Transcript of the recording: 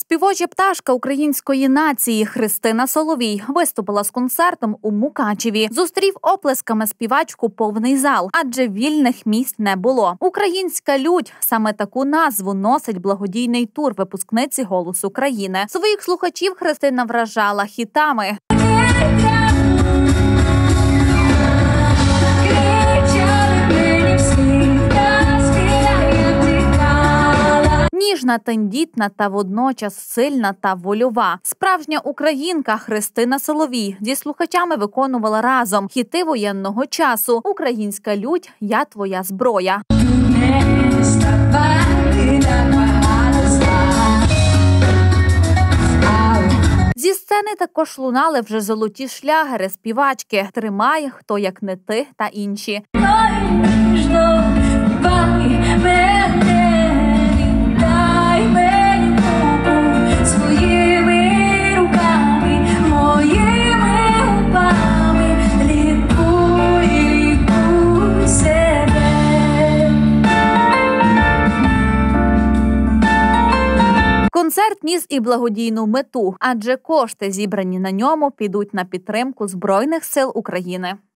Співоча пташка української нації Христина Соловій виступила з концертом у Мукачеві. Зустрів оплесками співачку повний зал, адже вільних місць не було. «Українська лють» – саме таку назву носить благодійний тур випускниці «Голосу країни». Своїх слухачів Христина вражала хітами. Ніжна, тендітна та водночас сильна та вольова. Справжня українка Христина Соловій зі слухачами виконувала разом хіти воєнного часу «Українська лють», «Я твоя зброя». Зі сцени також лунали вже золоті шлягери співачки «Тримай», «Хто як не ти» та інші. Концерт ніс і благодійну мету, адже кошти, зібрані на ньому, підуть на підтримку Збройних сил України.